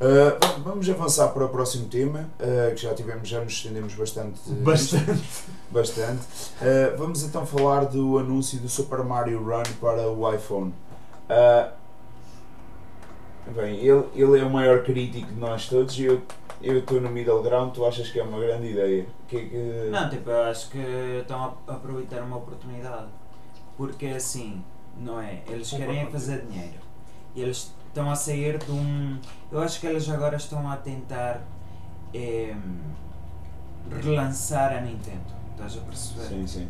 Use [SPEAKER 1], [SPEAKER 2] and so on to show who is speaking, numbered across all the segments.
[SPEAKER 1] Vamos avançar para o próximo tema, que já nos estendemos bastante. Bastante. Vamos então falar do anúncio do Super Mario Run para o iPhone. Bem, ele é o maior crítico de nós todos e eu estou no middle ground. Tu achas que é uma grande ideia?
[SPEAKER 2] Não, tipo, eu acho que estão a aproveitar uma oportunidade. Porque assim, não é? Eles querem fazer dinheiro. E eles estão a sair de um... Eu acho que eles agora estão a tentar relançar a Nintendo. Estás a perceber?
[SPEAKER 1] Sim, sim.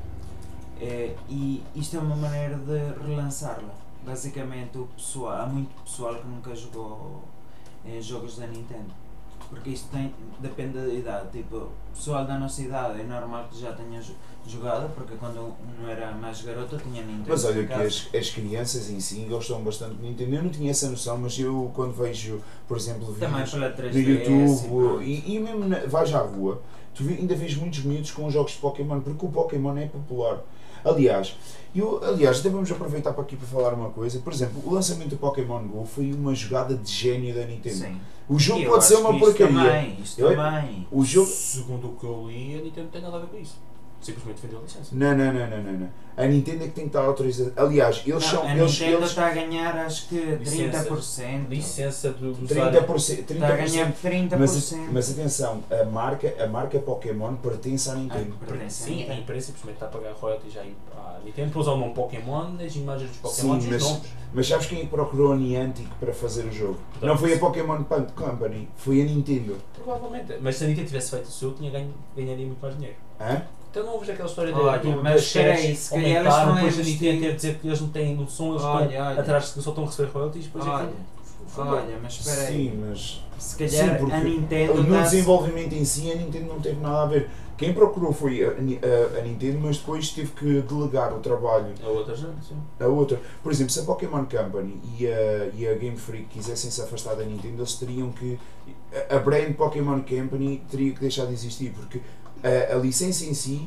[SPEAKER 2] E isto é uma maneira de relançá-la. Basicamente há muito pessoal que nunca jogou em jogos da Nintendo. Porque isto depende da idade. Tipo, o pessoal da nossa idade é normal que já tenha jogado, porque quando não era mais garota tinha Nintendo.
[SPEAKER 1] Mas olha que as crianças em si gostam bastante de Nintendo. Eu não tinha essa noção, mas eu quando vejo, por exemplo, vídeos no YouTube e mesmo vais à rua, tu ainda vês muitos miúdos com jogos de Pokémon, porque o Pokémon é popular. Aliás, até vamos aproveitar para aqui para falar uma coisa. Por exemplo, o lançamento do Pokémon GO foi uma jogada de gênio da Nintendo.
[SPEAKER 2] Sim.
[SPEAKER 1] O jogo pode ser uma porcaria.
[SPEAKER 2] Isto também.
[SPEAKER 1] O jogo...
[SPEAKER 3] Segundo o que eu li, a Nintendo não tem nada a ver com isso. Simplesmente vendeu a licença.
[SPEAKER 1] Não. A Nintendo é que tem que estar autorizada. Aliás,
[SPEAKER 2] a Nintendo está a ganhar acho que 30%.
[SPEAKER 3] Licença do
[SPEAKER 1] 30%.
[SPEAKER 2] Está a ganhar 30%.
[SPEAKER 1] Mas atenção, a marca Pokémon pertence à Nintendo.
[SPEAKER 3] Sim, a empresa simplesmente está a pagar royalties à Nintendo para usar o nome Pokémon nas imagens dos Pokémon e os nomes.
[SPEAKER 1] Mas sabes quem procurou a Niantic para fazer o jogo? Não foi a Pokémon Company, foi a Nintendo.
[SPEAKER 3] Provavelmente. Mas se a Nintendo tivesse feito o seu, ganharia muito mais dinheiro.
[SPEAKER 1] Hã?
[SPEAKER 3] Então não ouves aquela história
[SPEAKER 2] mas espera aí, se calhar eles estão
[SPEAKER 3] depois a Nintendo ter de dizer que eles não têm noção, eles estão atrás de que só estão a receber royalties, depois
[SPEAKER 2] olha, mas espera aí.
[SPEAKER 1] Sim, mas...
[SPEAKER 2] Se calhar a Nintendo...
[SPEAKER 1] No desenvolvimento em si, a Nintendo não teve nada a ver. Quem procurou foi a Nintendo, mas depois teve que delegar o trabalho
[SPEAKER 3] a outra gente, sim.
[SPEAKER 1] A outra. Por exemplo, se a Pokémon Company e a Game Freak quisessem se afastar da Nintendo, eles teriam que... A brand Pokémon Company teria que deixar de existir, porque a licença em si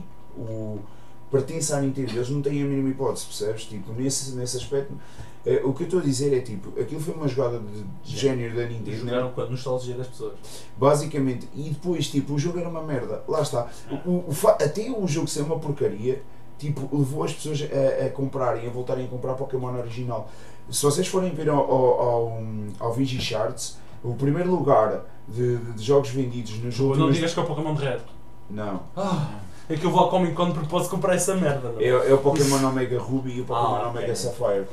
[SPEAKER 1] pertence à Nintendo, eles não têm a mínima hipótese, percebes? Tipo, nesse aspecto, o que eu estou a dizer é tipo, aquilo foi uma jogada de género da Nintendo.
[SPEAKER 3] Jogaram com a nostalgia das pessoas.
[SPEAKER 1] Basicamente, e depois tipo, o jogo era uma merda, lá está. Até o jogo ser uma porcaria, tipo, levou as pessoas a comprarem, a voltarem a comprar Pokémon original. Se vocês forem ver ao VG Charts, o primeiro lugar de jogos vendidos no jogo.
[SPEAKER 3] Não digas que é o Pokémon Red.
[SPEAKER 1] Não.
[SPEAKER 3] É que eu vou ao Comic Con de propósito comprar essa merda. Não?
[SPEAKER 1] É o Pokémon Omega Ruby e o Pokémon Omega Sapphire.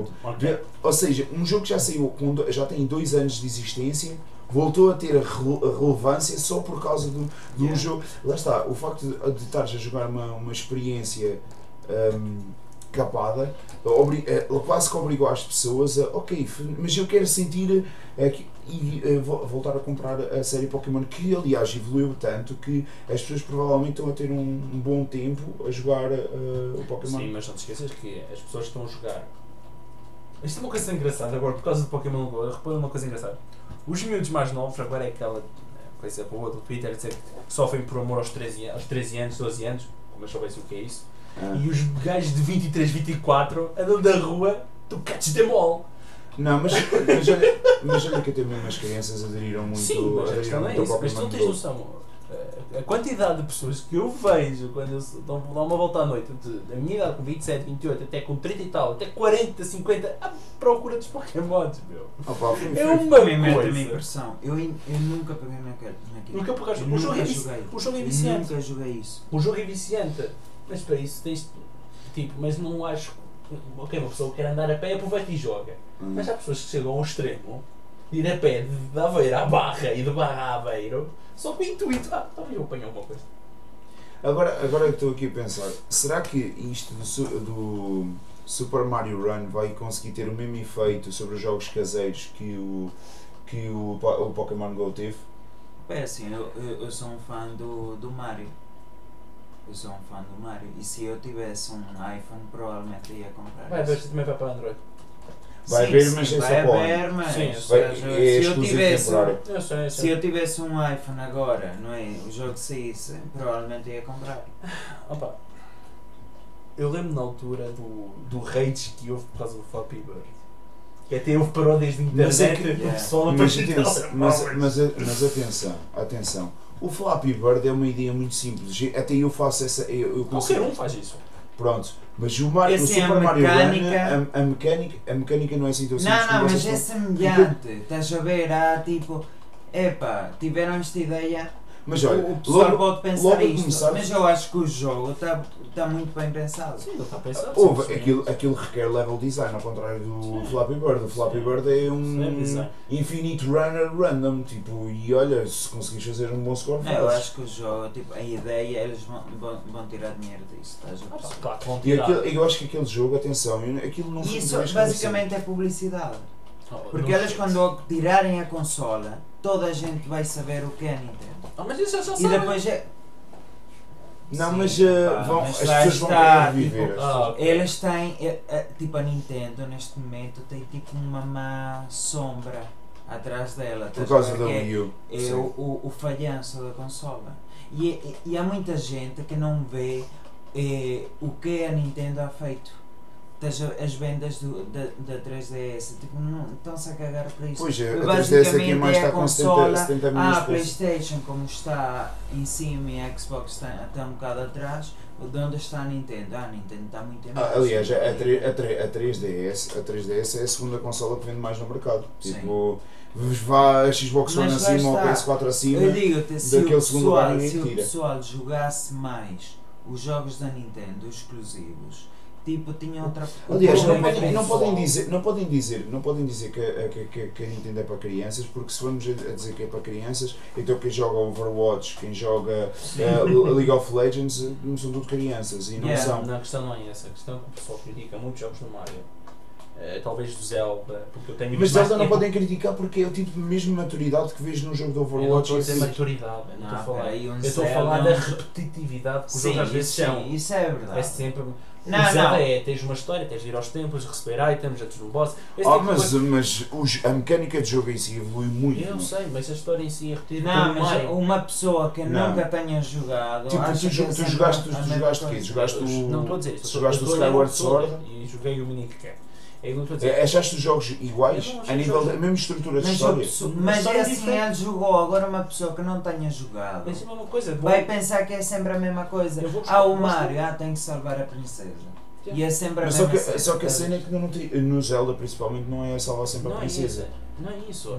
[SPEAKER 1] Ou seja, um jogo que já saiu, já tem 2 anos de existência, voltou a ter a relevância só por causa do jogo. Lá está, o facto de estares a jogar uma experiência capada, quase que obrigou as pessoas a, ok, mas eu quero sentir voltar a comprar a série Pokémon, que aliás evoluiu tanto que as pessoas provavelmente estão a ter um bom tempo a jogar o Pokémon.
[SPEAKER 3] Sim, mas não te esqueças que as pessoas estão a jogar. Isto é uma coisa engraçada agora, por causa do Pokémon GO, repara uma coisa engraçada. Os miúdos mais novos, agora é aquela coisa boa do Twitter, dizer que sofrem por amor aos 13 anos, 12 anos, como eu soubesse o que é isso. E os gajos de 23, 24 andam da rua, tu catch them all.
[SPEAKER 1] Não, mas olha que até mesmo as crianças aderiram muito.
[SPEAKER 3] Sim, mas a questão é isso. Mas tu não tens noção. A quantidade de pessoas que eu vejo quando eles dão uma volta à noite, da minha idade com 27, 28, até com 30 e tal, até 40, 50, à procura dos Pokémons, meu. É uma
[SPEAKER 2] impressão. Eu nunca peguei naquilo.
[SPEAKER 3] Nunca pegaste. O jogo é viciante.
[SPEAKER 2] Nunca joguei isso.
[SPEAKER 3] O jogo é viciante. Mas para isso tens. Tipo, mas não acho. Ok, uma pessoa que quer andar a pé aproveita e joga. Mas há pessoas que chegam ao extremo de ir a pé de Aveiro à Barra e de Barra a Aveiro só com o intuito. Talvez eu apanhe alguma coisa.
[SPEAKER 1] Agora eu estou aqui a pensar, será que isto do Super Mario Run vai conseguir ter o mesmo efeito sobre os jogos caseiros que o Pokémon GO teve?
[SPEAKER 2] É assim, eu sou um fã do Mario. Eu sou um fã do Mario. E se eu tivesse um iPhone, provavelmente ia comprar.
[SPEAKER 3] Vai ver se também vai para Android.
[SPEAKER 1] Vai haver, mas
[SPEAKER 2] sim,
[SPEAKER 1] é
[SPEAKER 2] vai
[SPEAKER 1] só
[SPEAKER 2] haver, mas se eu tivesse um iPhone agora, não é? O jogo saísse, provavelmente ia comprar.
[SPEAKER 3] Opa, eu lembro na altura do rage que houve por causa do Flappy Bird. Que até houve paródias de internet do pessoal a
[SPEAKER 1] mas atenção. O Flappy Bird é uma ideia muito simples. Até eu faço essa.
[SPEAKER 3] Qualquer um faz isso.
[SPEAKER 1] Pronto. Mas o Super Mario Run, a mecânica não é assim tão simples.
[SPEAKER 2] Não, mas é semelhante. Estás a ver? Há tipo. Tiveram esta ideia.
[SPEAKER 1] Mas olha,
[SPEAKER 2] o pessoal pode pensar isto, mas eu acho que o jogo está muito bem pensado.
[SPEAKER 3] Sim, ele está pensado.
[SPEAKER 1] Aquilo requer level design, ao contrário do Flappy Bird. O Flappy Bird é um infinite runner random, tipo, e olha, se conseguires fazer um bom score,
[SPEAKER 2] eu acho que o jogo, tipo, a ideia, eles vão tirar dinheiro disso, estás a perceber?
[SPEAKER 3] Claro que vão tirar.
[SPEAKER 1] Eu acho que aquele jogo, atenção, aquilo não
[SPEAKER 2] isso basicamente é publicidade. Porque eles quando tirarem a consola, toda a gente vai saber o que é a Nintendo.
[SPEAKER 3] Mas isso já sabe.
[SPEAKER 2] E depois
[SPEAKER 1] não,
[SPEAKER 2] sim,
[SPEAKER 1] mas as pessoas vão querer viver.
[SPEAKER 2] Tipo, eles têm, tipo a Nintendo neste momento tem tipo uma má sombra atrás dela.
[SPEAKER 1] Por causa da Wii U.
[SPEAKER 2] É o falhanço da consola. E há muita gente que não vê o que a Nintendo ha feito. As vendas da 3DS, tipo, não estão-se a cagar para isso.
[SPEAKER 1] Pois é, a 3DS aqui mais está com 70 milhões
[SPEAKER 2] a PlayStation, como está em cima e a Xbox está um bocado atrás, de onde está a Nintendo? A Nintendo está muito em baixo.
[SPEAKER 1] Aliás, a 3DS é a segunda consola que vende mais no mercado. Tipo, vá a Xbox One acima ou a PS4 acima,
[SPEAKER 2] eu digo-te, se o
[SPEAKER 1] tira.
[SPEAKER 2] pessoal jogasse mais os jogos da Nintendo, os exclusivos, tipo, tinha outra.
[SPEAKER 1] Aliás, não podem dizer que a Nintendo é para crianças, porque se formos a dizer que é para crianças, então quem joga Overwatch, quem joga League of Legends, não são tudo crianças e não são.
[SPEAKER 3] Não, a questão não é essa. A questão é que o pessoal critica muitos jogos do Mario. Talvez do Zelda, porque eu tenho.
[SPEAKER 1] Mas Zelda não podem criticar porque é o tipo de mesma maturidade que vejo num jogo de Overwatch.
[SPEAKER 3] Eu não estou a dizer maturidade, eu estou a falar da repetitividade que os jogos às vezes são.
[SPEAKER 2] Isso é verdade.
[SPEAKER 3] É sempre. Zelda tens uma história, tens de ir aos templos, receber items, antes de um boss.
[SPEAKER 1] Mas a mecânica de jogo em si evolui muito.
[SPEAKER 3] Eu sei, mas a história em si é repetida.
[SPEAKER 2] Não, mas uma pessoa que nunca tenha jogado.
[SPEAKER 1] Tipo, tu jogaste o quê?
[SPEAKER 3] Não estou a dizer isso.
[SPEAKER 1] Jogaste o Skyward Sword
[SPEAKER 3] e joguei o Mini que
[SPEAKER 1] achaste os jogos iguais? A nível da mesma estrutura de história?
[SPEAKER 2] Mas é assim, ele jogou. Agora uma pessoa que não tenha jogado
[SPEAKER 3] é a mesma coisa,
[SPEAKER 2] vai pensar que é sempre a mesma coisa. O Mario tem que salvar a princesa. E é sempre a mesma coisa.
[SPEAKER 1] Só que a cena é que no Zelda principalmente não é salvar sempre a princesa.
[SPEAKER 3] Não é isso.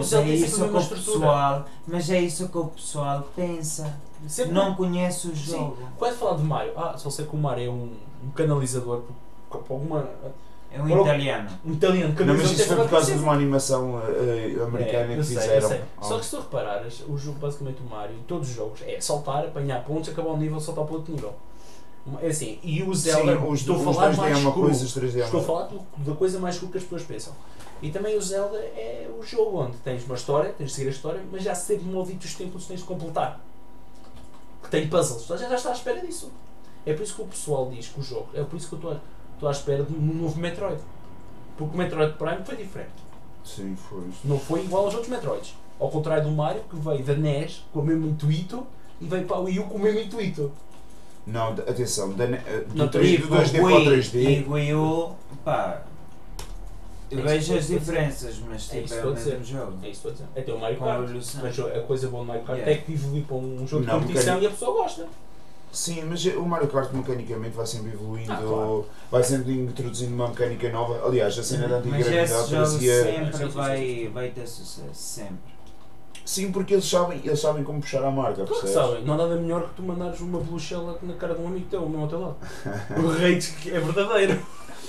[SPEAKER 2] Mas é isso que o pessoal pensa. Não conhece o jogo.
[SPEAKER 3] Quando falar de Mario, só sei que o Mario é um canalizador para alguma.
[SPEAKER 2] É um italiano.
[SPEAKER 1] Não, mas isso foi por causa de uma animação americana que fizeram.
[SPEAKER 3] Sei. Só que se tu reparares, o jogo, basicamente o Mario, todos os jogos, é saltar, apanhar pontos, acabar o nível, saltar para outro nível. É assim, e o Zelda, estou a falar mais cru. Estou a falar da coisa mais cru que as pessoas pensam. E também o Zelda é o jogo onde tens uma história, tens de seguir a história, mas já sei malditos tempos tens de completar. Que tem puzzles, tu já está à espera disso. É por isso que o pessoal diz que o jogo, é por isso que eu estou à espera de um novo Metroid. Porque o Metroid Prime foi diferente.
[SPEAKER 1] Sim, foi.
[SPEAKER 3] Não foi igual aos outros Metroids. Ao contrário do Mario, que veio da NES com o mesmo intuito e veio para o Wii U com o mesmo intuito.
[SPEAKER 1] Não, atenção, do
[SPEAKER 2] 2D
[SPEAKER 1] para o 3D.
[SPEAKER 2] E Wii U, pá, eu vejo as diferenças, mas tipo, é o mesmo jogo.
[SPEAKER 3] É isso que estou a dizer. Até o Mario Kart. Mas a coisa boa do Mario Kart é que evolui para um jogo de competição e a pessoa gosta.
[SPEAKER 1] Sim, mas o Mario Kart mecanicamente vai sempre evoluindo, vai sempre introduzindo uma mecânica nova. Aliás, a cena da antiga gravidade parecia.
[SPEAKER 2] Sempre vai ter sucesso, sempre.
[SPEAKER 1] Sim, porque eles sabem como puxar a marca,
[SPEAKER 3] claro que sabem. Não há nada melhor que tu mandares uma boluchela na cara de um amigo teu, ao teu lado. O rage que é verdadeiro.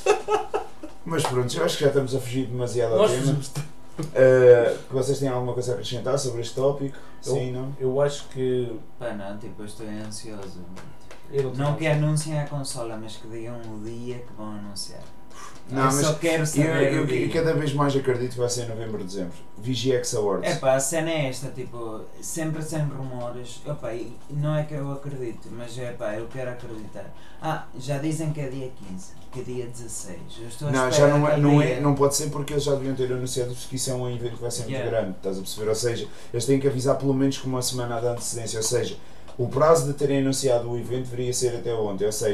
[SPEAKER 1] Mas pronto, eu acho que já estamos a fugir demasiado ao tema. Vocês têm alguma coisa a acrescentar sobre este tópico? Sim, não?
[SPEAKER 3] Eu acho que...
[SPEAKER 2] Pá, não, tipo, eu estou ansioso. Não que anunciem a consola, mas que digam o dia que vão anunciar.
[SPEAKER 1] Não,
[SPEAKER 2] eu só quero saber.
[SPEAKER 1] Eu cada vez mais acredito que vai ser em novembro, dezembro. VGX Awards.
[SPEAKER 2] É pá, a cena é esta, tipo, sempre sem rumores. Opa, não é que eu acredito, mas é pá, eu quero acreditar. Já dizem que é dia 15, que é dia 16. Eu estou a
[SPEAKER 1] não, já não pode ser porque eles já deviam ter anunciado que isso é um evento que vai ser muito grande, estás a perceber? Ou seja, eles têm que avisar pelo menos com uma semana de antecedência, ou seja, o prazo de terem anunciado o evento deveria ser até ontem, ou seja,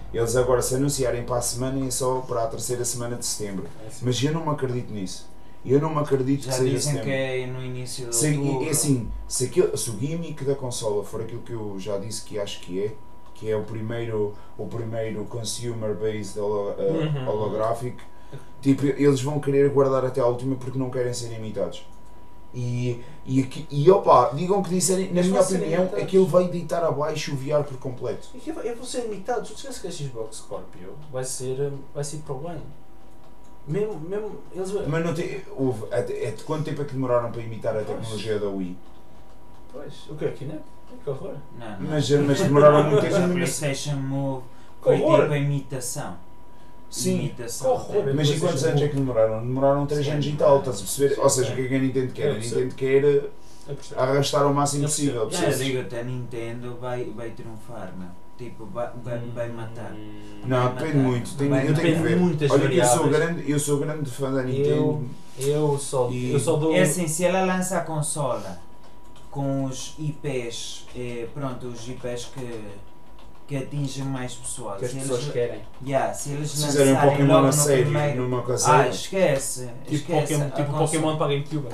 [SPEAKER 1] Eles agora se anunciarem para a semana é só para a terceira semana de setembro. Mas eu não me acredito nisso. Eu não me acredito
[SPEAKER 2] já
[SPEAKER 1] que seja
[SPEAKER 2] dizem
[SPEAKER 1] setembro.
[SPEAKER 2] que é no início de outubro.
[SPEAKER 1] É assim, se o gimmick da consola for aquilo que eu já disse que acho que é o primeiro consumer-based holográfico, tipo, eles vão querer guardar até à última porque não querem ser imitados. E opa, digam o que disserem, na minha opinião, aquilo vai deitar abaixo o VR por completo.
[SPEAKER 3] Eu vou ser imitado, tu esqueces que a Xbox Scorpio vai ser para o ano. Mesmo eles...
[SPEAKER 1] Mas não tem, quanto tempo é que demoraram para imitar a tecnologia da Wii?
[SPEAKER 3] Pois, o que é que não? Que horror.
[SPEAKER 2] Não.
[SPEAKER 1] Mas demoraram muito tempo.
[SPEAKER 2] A PlayStation Move foi tipo a imitação.
[SPEAKER 1] Sim,
[SPEAKER 2] imitação.
[SPEAKER 1] Mas e quantos anos é que demoraram? Demoraram 3 anos e tal, estás a perceber? Ou seja, o que é que a Nintendo quer? A Nintendo quer arrastar o máximo possível.
[SPEAKER 2] Já digo-te, a Nintendo vai triunfar, meu. Tipo, vai matar.
[SPEAKER 1] Não, depende muito. Eu tenho que ver. Olha que eu sou grande fã da Nintendo.
[SPEAKER 3] Eu só dou...
[SPEAKER 2] É assim, se ela lança a consola com os IPs, os IPs que atingem mais pessoal.
[SPEAKER 3] Que as pessoas querem.
[SPEAKER 2] Se eles
[SPEAKER 1] se fizerem um Pokémon a sério numa caseira.
[SPEAKER 2] Esquece.
[SPEAKER 3] Tipo Pokémon para a GameCube.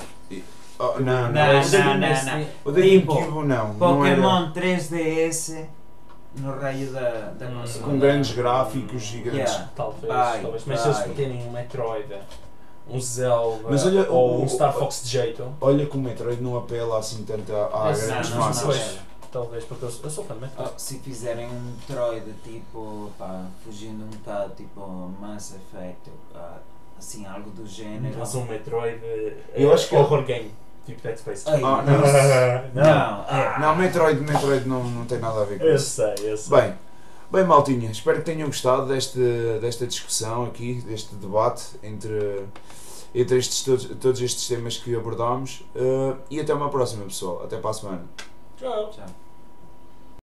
[SPEAKER 2] Não.
[SPEAKER 1] O da GameCube não.
[SPEAKER 2] Pokémon 3DS no raio da consola.
[SPEAKER 1] Com grandes gráficos gigantes.
[SPEAKER 3] Talvez. Mas se eles meterem um Metroid, um Zelda
[SPEAKER 1] olha,
[SPEAKER 3] ou um Star Fox de jeito.
[SPEAKER 1] Olha que o Metroid não apela assim tanto a grandes massas.
[SPEAKER 3] Talvez, porque eu sou fã de Metroid.
[SPEAKER 2] Se fizerem um Metroid tipo, fugindo um bocado, tipo Mass Effect, assim, algo do género.
[SPEAKER 3] Mas um Metroid
[SPEAKER 1] eu acho que
[SPEAKER 3] horror game, tipo Dead Space.
[SPEAKER 1] Não, Metroid não tem nada a ver com isso.
[SPEAKER 3] Eu sei.
[SPEAKER 1] Bem, maltinha, espero que tenham gostado desta discussão aqui, deste debate entre todos estes temas que abordámos. E até uma próxima, pessoal. Até para a semana.
[SPEAKER 3] Tchau.